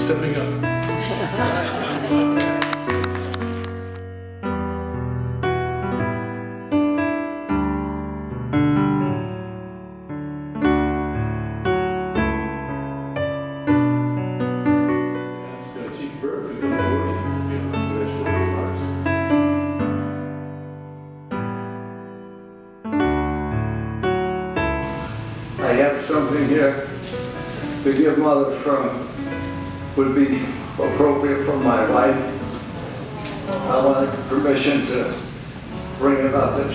stepping up. I have something here to give Mother from, would be appropriate for my life. I want permission to bring about this.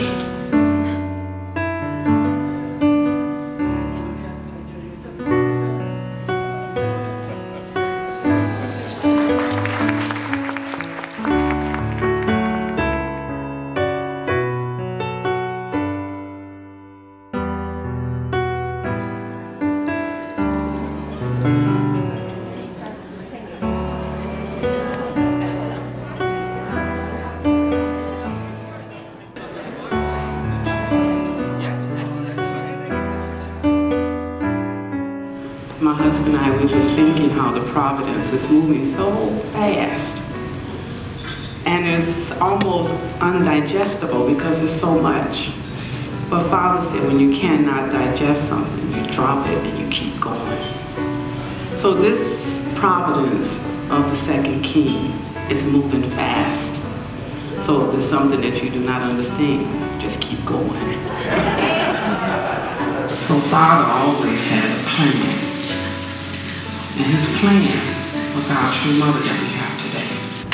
My husband and I, we was thinking how the Providence is moving so fast. And it's almost undigestible because it's so much. But Father said when you cannot digest something, you drop it and you keep going. So this Providence of the second king is moving fast. So if there's something that you do not understand, just keep going. So Father always had a plan. And his plan was our true mother that we have today.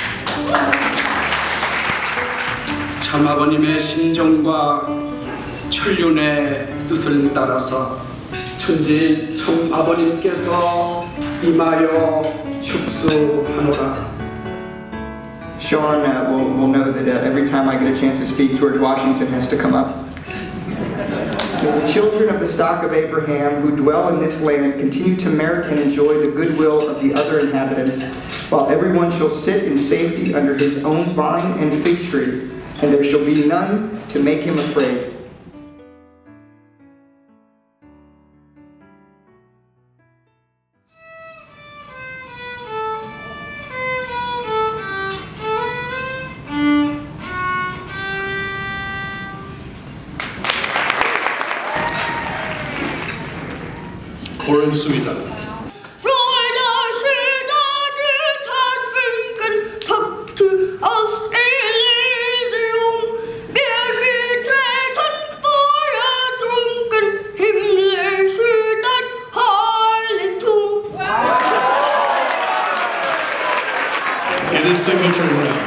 참 아버님의 심정과 천륜의 뜻을 따라서 천지 참 아버님께서 임하여 축소하노라. Sean will know that every time I get a chance to speak, George Washington has to come up. May the children of the stock of Abraham who dwell in this land continue to merit and enjoy the goodwill of the other inhabitants, while everyone shall sit in safety under his own vine and fig tree, and there shall be none to make him afraid. 고른습니다. It is signature round.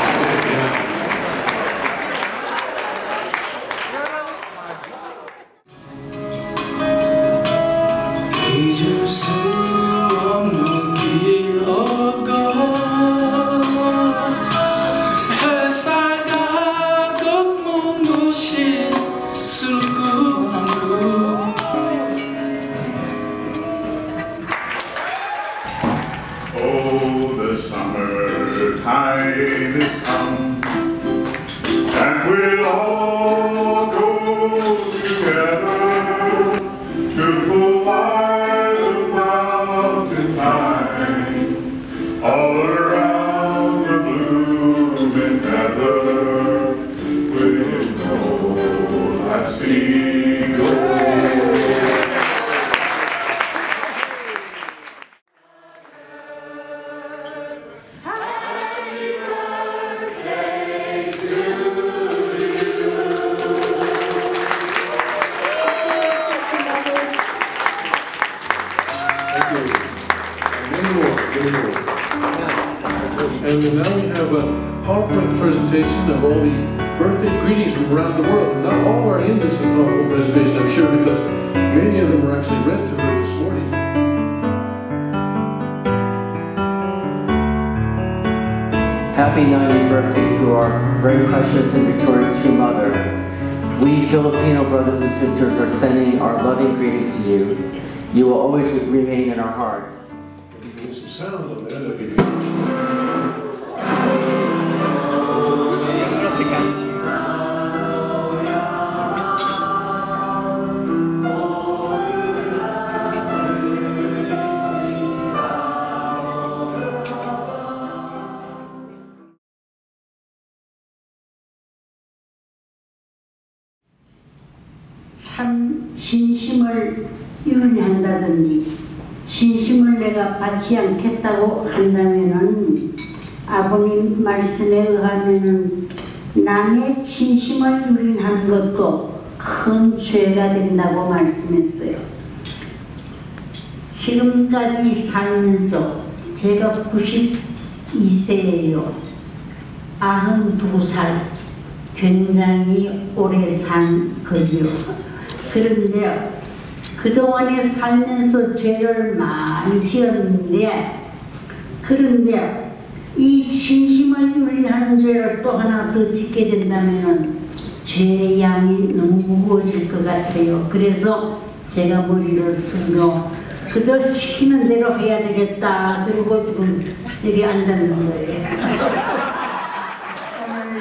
Oh, the summertime is come, and we'll all go together to go by the mountain thyme, all around the blooming heather, we'll go and see gold. And now we have a PowerPoint presentation of all the birthday greetings from around the world. Not all are in this PowerPoint presentation, I'm sure, because many of them were actually read to her this morning. Happy 90th birthday to our very precious and victorious true mother. We Filipino brothers and sisters are sending our loving greetings to you. You will always remain in our hearts. Give some sound on that. 진심을 유린한다든지 진심을 내가 받지 않겠다고 한다면은 아버님 말씀에 의하면은 남의 진심을 유린하는 것도 큰 죄가 된다고 말씀했어요. 지금까지 살면서 제가 92세예요. 92살. 굉장히 오래 산 거지요. 그런데 그동안에 살면서 죄를 많이 지었는데, 그런데 이 진심을 유린하는 죄를 또 하나 더 짓게 된다면 죄의 양이 너무 무거워질 것 같아요. 그래서 제가 머리를 숙여 그저 시키는 대로 해야 되겠다. 그리고 지금 여기 앉았는 거예요. 오늘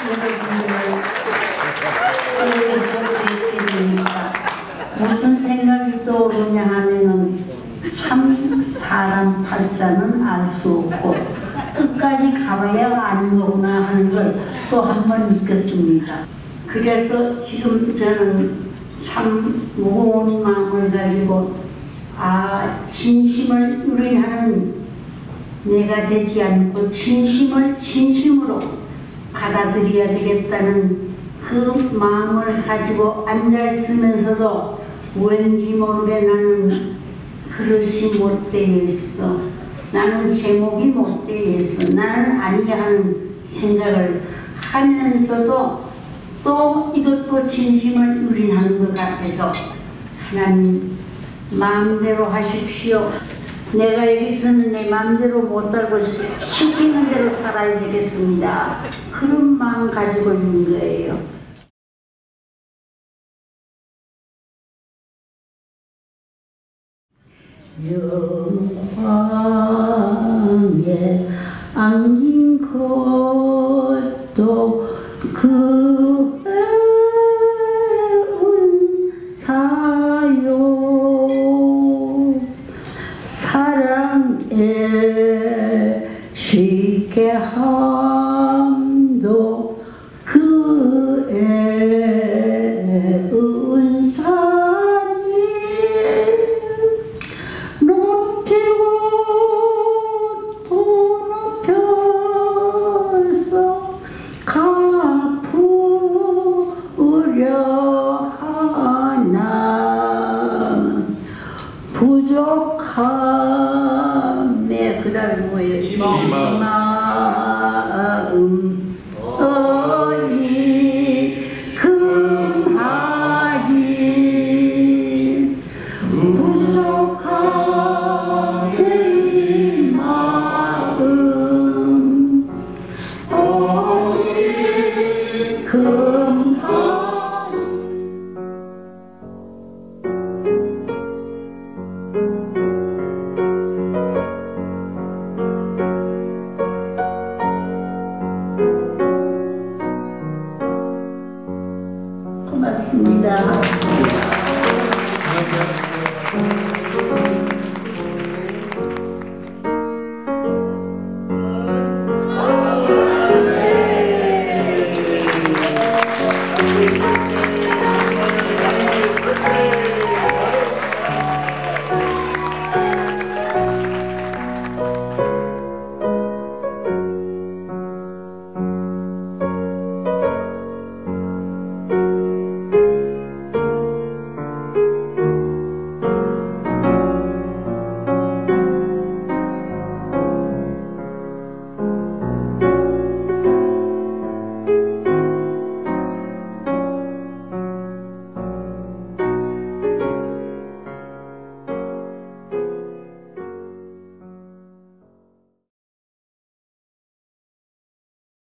여러분들 무슨 생각이 떠오르냐 하면은 참 사람 팔자는 알 수 없고 끝까지 가봐야 아는 거구나 하는 걸 또 한 번 느꼈습니다. 그래서 지금 저는 참 무거운 마음을 가지고 진심을 유린하는 내가 되지 않고 진심을 진심으로 받아들여야 되겠다는 그 마음을 가지고 앉아있으면서도 왠지 모르게 나는 그릇이 못 되어 있어. 나는 제목이 못 되어 있어. 나는 아니야 하는 생각을 하면서도 또 이것도 진심을 유린하는 것 같아서 하나님 마음대로 하십시오. 내가 여기서는 내 마음대로 못 살고 시키는 대로 살아야 되겠습니다. 그런 마음 가지고 있는 거예요. 영광에 안긴 것도 그 사요 사랑에 쉽게 함도 그 은사니 높이고 또 높여서 갚으려 하나 부족함에 그 다음에 뭐예요? 이 마음